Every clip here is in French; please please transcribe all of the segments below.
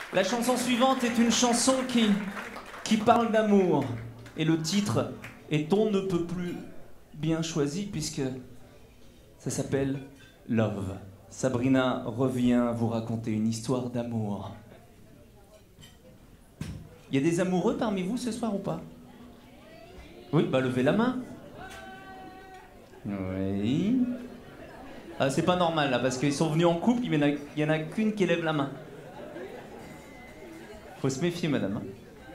La chanson suivante est une chanson qui parle d'amour. Et le titre est On ne peut plus bien choisi puisque ça s'appelle Love. Sabrina revient vous raconter une histoire d'amour. Il y a des amoureux parmi vous ce soir ou pas? Oui, bah levez la main. Oui. Ah, c'est pas normal là, parce qu'ils sont venus en couple, il y en a qu'une qui lève la main. Faut se méfier, madame. Hein.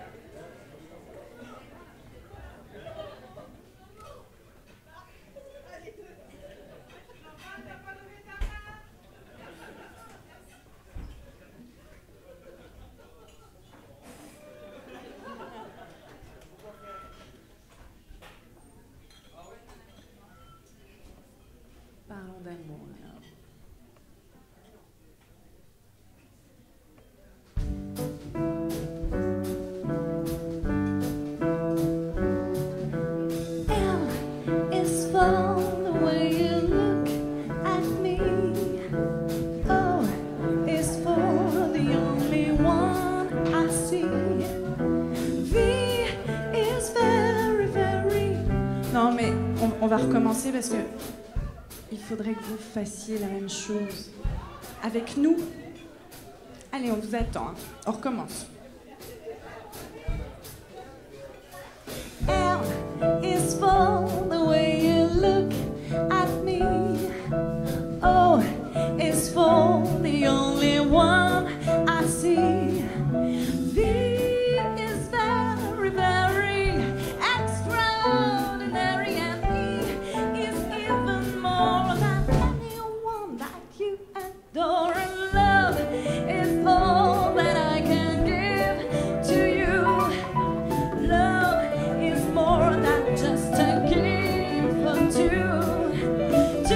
Parlons d'amour alors. L is for the way you look at me. O is for the only one I see. V is very, very. Non mais on va recommencer parce que il faudrait que vous fassiez la même chose avec nous. Allez, on vous attend. Hein. On recommence. L is for the way you look at me. O is for the only one I see. V is very, very extraordinary, and E is even more than anyone that you adore. And love is all that I can give to you. Love is more than just a game for two. Two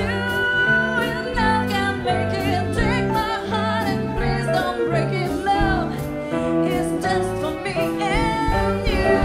in love can make it. Take my heart and please don't break it. Love is just for me and you.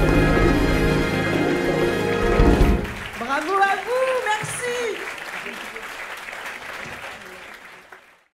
Bravo à vous, merci.